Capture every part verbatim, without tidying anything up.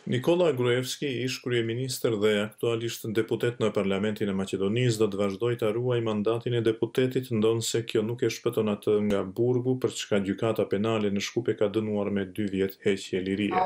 Nikola Gruevski, ish kryeministër dhe aktualisht deputet në Parlamentin e Maqedonisë, do të vazhdojë ta ruajë mandatin e deputetit, ndonse kjo nuk e shpëton atë nga burgu, për çka gjykata penale në Shkup e ka dënuar me dy vjet heqje lirie.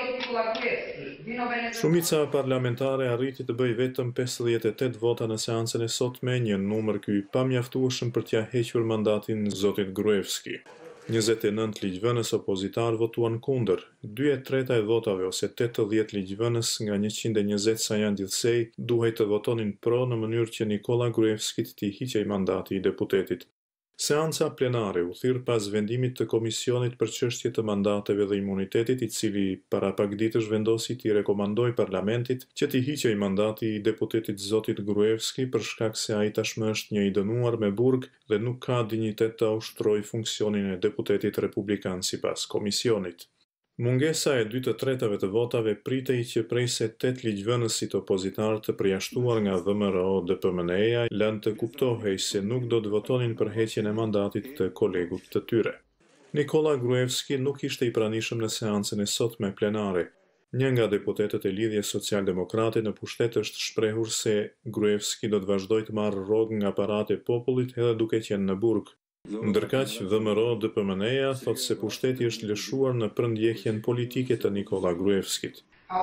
Shumica parlamentare arriti të bëjë vetëm pesëdhjetë e tetë vota në seancën e sotme, një numër ky pamjaftueshëm për t'ia hequr mandatin zotit Gruevski. njëzet e nëntë ligjvënës opozitar votuan kundër, dy e treta e votave ose tetëdhjetë ligjvënës nga njëqind e njëzet sa janë gjithsej duhej të votonin pro në mënyrë që Nikola Gruevskit t'i hiqej mandati i deputetit. Seanca plenare u thirr pas vendimit të Komisionit për çështje të mandateve dhe imunitetit, i cili para pak ditësh vendosi t'i rekomandoi Parlamentit që t'i hiqej mandati i deputetit zotit Gruevski për shkak se ai tashmë është një i dënuar me burg dhe nuk ka dinjitet të ushtrojë funksionin e deputetit republikan sipas Komisionit. Mungesa e dy të tretave të votave pritej që prej se tetë ligjvënësit opozitar të përjashtuar nga V M R O-D P M N-ja lënë të kuptohej se nuk do të votonin për heqjen e mandatit të kolegut të tyre. Nikola Gruevski nuk ishte i pranishëm në seancën e sotme plenare. Një nga deputetët e Lidhjes Social-Demokrate në pushtet është shprehur se Gruevski do të vazhdojë të marrë rrogë nga parate e popullit edhe duke qenë në burg. Ndërkaq, V M R O-D P M N-ja thotë se pushteti është lëshuar në përndjekjen politike të Nikola Gruevskit.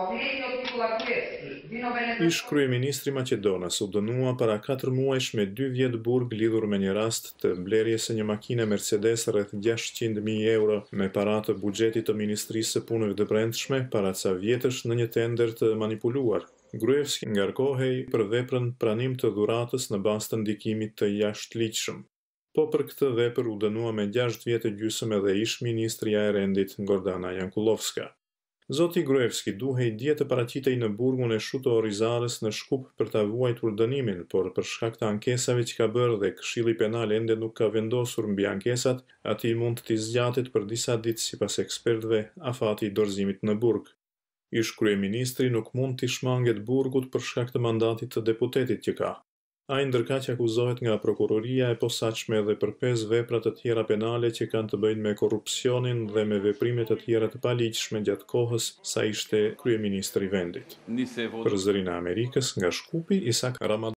Ish kryeministri Maqedonas u dënua para katër muajsh me dy vjet burg lidhur me një rast të mbledhjes së një makine Mercedes rreth gjashtëqind mijë euro me para të buxhetit të Ministrisë së Punëve të Brendshme para ca vjetësh në një tender të manipuluar. Gruevski ngarkohej për veprën pranim të dhuratës në bazë të ndikimit të jashtëligjshëm. Po për këtë vepër u dënua me gjashtë vjet e gjysmë edhe ish ministria e rendit Gordana Jankulovska. Zoti Gruevski duhej dje të paraqitej në burgun e Shuto Orizarës në Shkup për ta vuajtur dënimin, por për shkak të ankesave që ka bërë dhe Këshilli Penal ende nuk ka vendosur mbi ankesat, ati mund t'i zgjatet për disa ditë sipas ekspertëve afati i dorëzimit në burg. Ish kryeministri nuk mund t'i shmanget burgut për shkak të mandatit të deputetit që ka. Ai ndërkaq akuzohet nga prokuroria e posaçme dhe për pesë vepra të tjera penale që kanë të bëjnë me korrupsionin dhe me veprime të tjera të paligjshme gjatë kohës sa ishte kryeministri i vendit. Për Zërin e Amerikës nga Shkupi, Isak Ramadan.